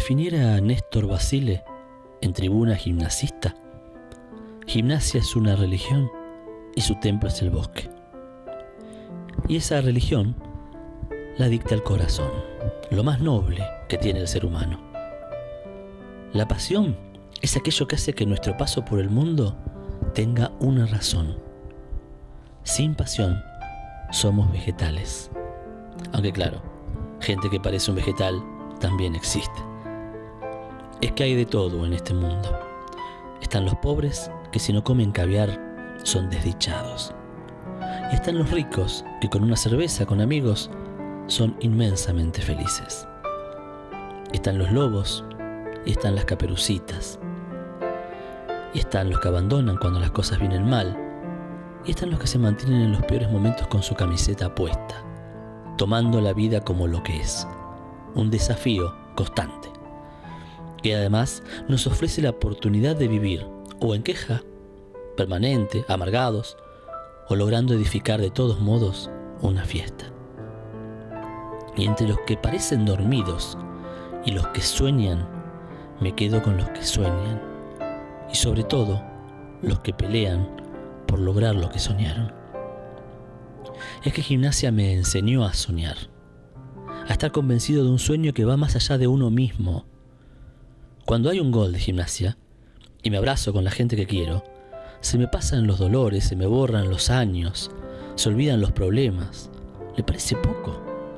definiera a Néstor Basile en Tribuna Gimnasista, Gimnasia es una religión y su templo es el bosque. Y esa religión la dicta el corazón, lo más noble que tiene el ser humano. La pasión es aquello que hace que nuestro paso por el mundo tenga una razón. Sin pasión somos vegetales. Aunque claro, gente que parece un vegetal también existe. Es que hay de todo en este mundo. Están los pobres que si no comen caviar son desdichados. Y están los ricos que con una cerveza con amigos son inmensamente felices. Están los lobos y están las caperucitas. Y están los que abandonan cuando las cosas vienen mal. Y están los que se mantienen en los peores momentos con su camiseta puesta, tomando la vida como lo que es, un desafío constante, que además nos ofrece la oportunidad de vivir o en queja permanente, amargados, o logrando edificar de todos modos una fiesta. Y entre los que parecen dormidos y los que sueñan, me quedo con los que sueñan, y sobre todo los que pelean por lograr lo que soñaron. Es que Gimnasia me enseñó a soñar, a estar convencido de un sueño que va más allá de uno mismo. Cuando hay un gol de Gimnasia y me abrazo con la gente que quiero, se me pasan los dolores, se me borran los años, se olvidan los problemas. ¿Le parece poco?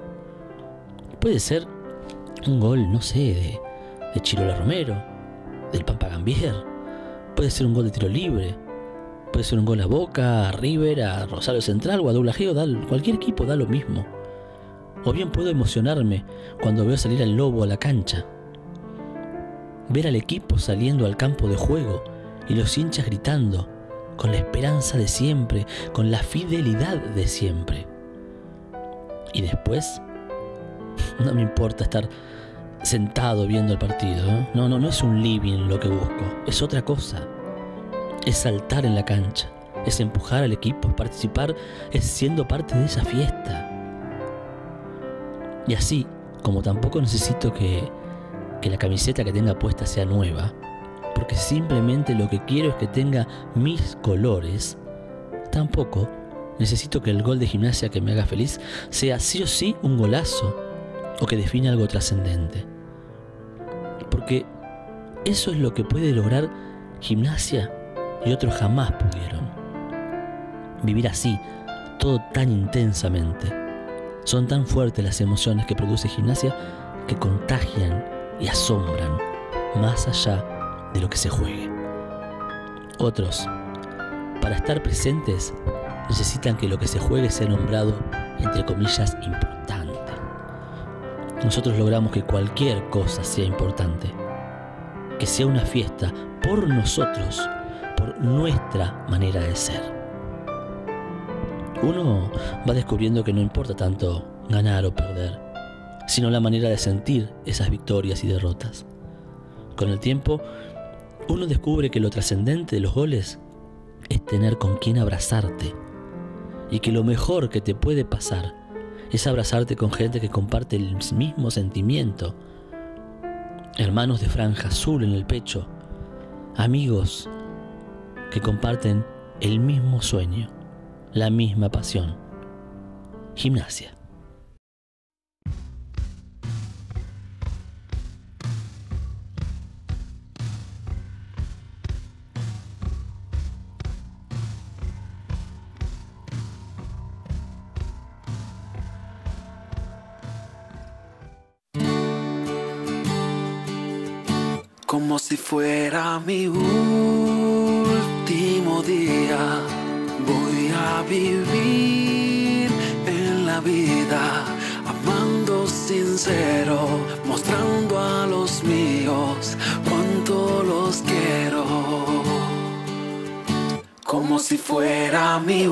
Puede ser un gol, no sé, de Chirola Romero, del Pampa Gambier, puede ser un gol de tiro libre, puede ser un gol a Boca, a River, a Rosario Central o a Douglas Geo, cualquier equipo da lo mismo. O bien puedo emocionarme cuando veo salir al Lobo a la cancha, ver al equipo saliendo al campo de juego y los hinchas gritando, con la esperanza de siempre, con la fidelidad de siempre. Y después, no me importa estar sentado viendo el partido, ¿eh? No es un living lo que busco, es otra cosa. Es saltar en la cancha, es empujar al equipo, participar, es siendo parte de esa fiesta. Y así, como tampoco necesito que la camiseta que tenga puesta sea nueva, porque simplemente lo que quiero es que tenga mis colores, tampoco necesito que el gol de Gimnasia que me haga feliz sea sí o sí un golazo o que define algo trascendente. Porque eso es lo que puede lograr Gimnasia y otros jamás pudieron. Vivir así, todo tan intensamente. Son tan fuertes las emociones que produce Gimnasia que contagian y asombran más allá de lo que se juegue. Otros, para estar presentes, necesitan que lo que se juegue sea nombrado, entre comillas, importante. Nosotros logramos que cualquier cosa sea importante, que sea una fiesta por nosotros, por nuestra manera de ser. Uno va descubriendo que no importa tanto ganar o perder, sino la manera de sentir esas victorias y derrotas. Con el tiempo, uno descubre que lo trascendente de los goles es tener con quien abrazarte, y que lo mejor que te puede pasar es abrazarte con gente que comparte el mismo sentimiento, hermanos de franja azul en el pecho, amigos que comparten el mismo sueño, la misma pasión. Gimnasia. Como si fuera mi último día, voy a vivir en la vida, amando sincero, mostrando a los míos cuánto los quiero. Como si fuera mi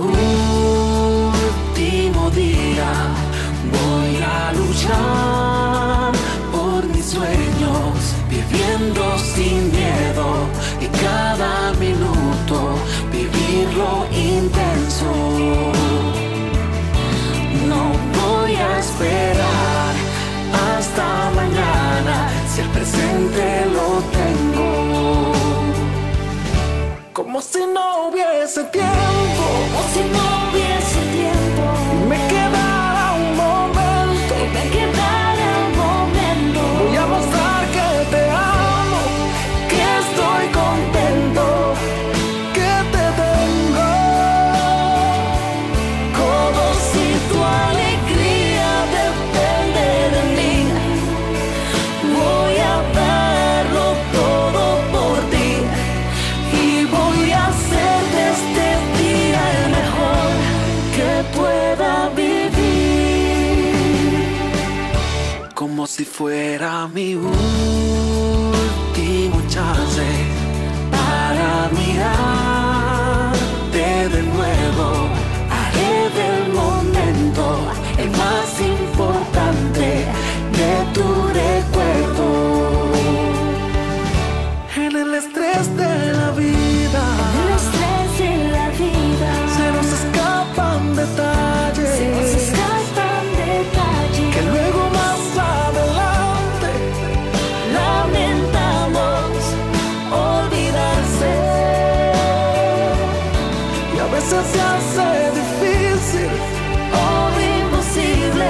último día, voy a luchar por mis sueños, viviendo sin miedo y cada minuto vivirlo intenso. No voy a esperar hasta mañana si el presente hubiese tiempo, como si no hubiese tiempo, me quedara un momento, y me quedara un momento. voy a mostrar que te amo, que estoy contento, que te tengo. Como si tu alegría depende de mí, voy a darlo todo por ti, y voy a hacer de este día el mejor que pueda vivir. Como si fuera mi último chance para mirarte de nuevo. Haré del momento el más importante de tu recuerdo. En el estrés de la vida, El estrés de la vida, se nos escapan detalles, se nos escapan detalles que luego más adelante lamentamos olvidarse. y a veces se hace difícil O imposible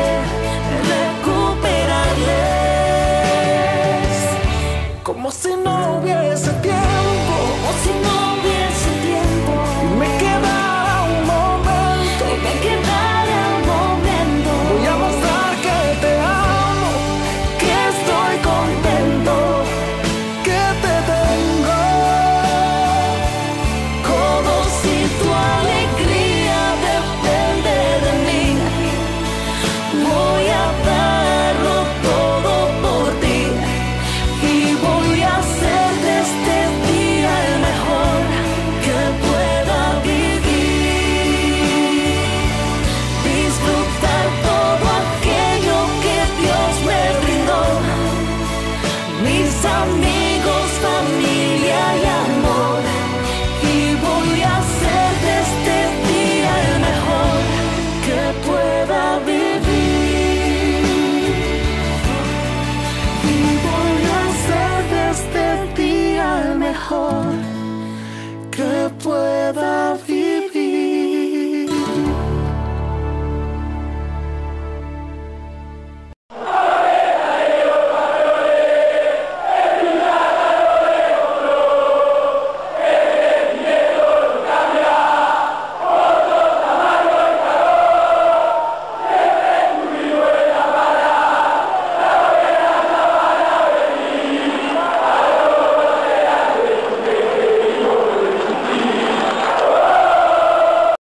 recuperarles. como si no hubiese tiempo, Como si no hubiese tiempo, me quedara un momento, y me quedara un momento. voy a mostrar que te amo, que estoy contento, que te tengo. Como si tu alegría depende de mí, voy a darlo todo por ti, y voy a hacer de este día el mejor que pueda vivir. Disfrutar todo aquello que Dios me brindó, mis amigos, familia y amor, y voy a hacer de este día el mejor que pueda vivir. Y voy a hacer de este día el mejor que pueda